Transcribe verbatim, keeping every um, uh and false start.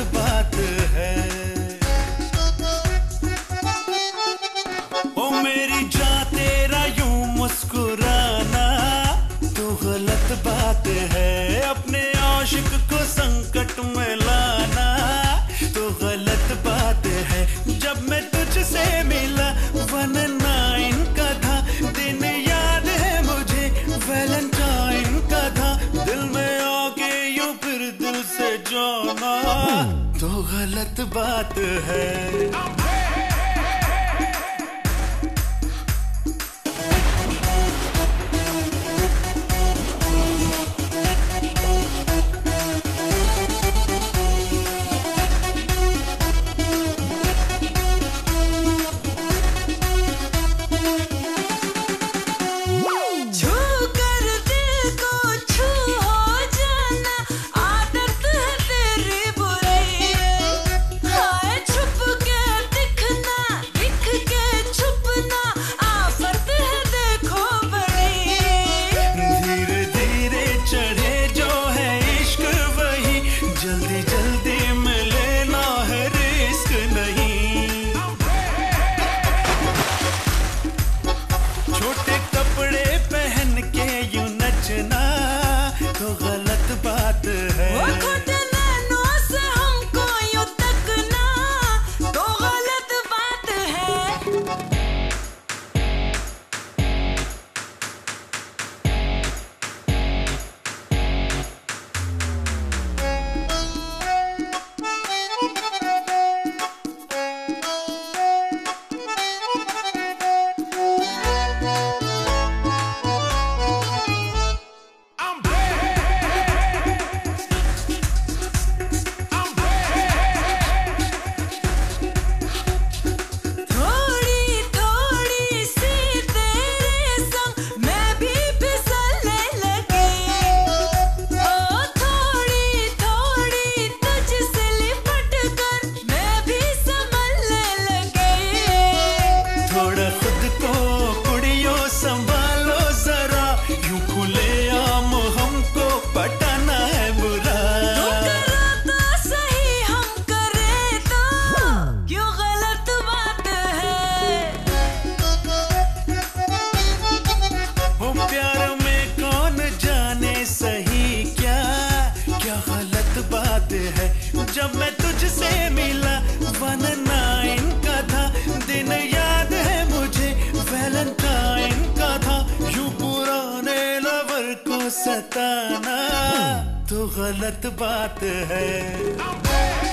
बात है। ओ मेरी जान तेरा यूं मुस्कुराना तो गलत बात है। अपने आशिक को संकट में लाना तो गलत बात है। जब मैं तुझसे मिला वन नाइन का था, दिन याद है मुझे वैलेंटाइन का था। दिल में आके यूं फिर दिल से जाना तो गलत बात है। जल्दी जल्दी में लेना है रिस्क नहीं। छोटे कपड़े पहन के यूं नचना तो गलत बात है। वो खोटे नैनों से हमको यूं तकना तो गलत बात है। संभालो जरा यूं खुले आम हमको पटाना है बुरा। तू करो तो सही हम करे तो क्यों गलत बात है। वो प्यार में कौन जाने सही क्या क्या गलत बात है। जब मैं तुझसे मिला वन नाइन का था, दिन याद है मुझे वैलेंटाइन का था। यूं पुराने लवर को सताना तो गलत बात है।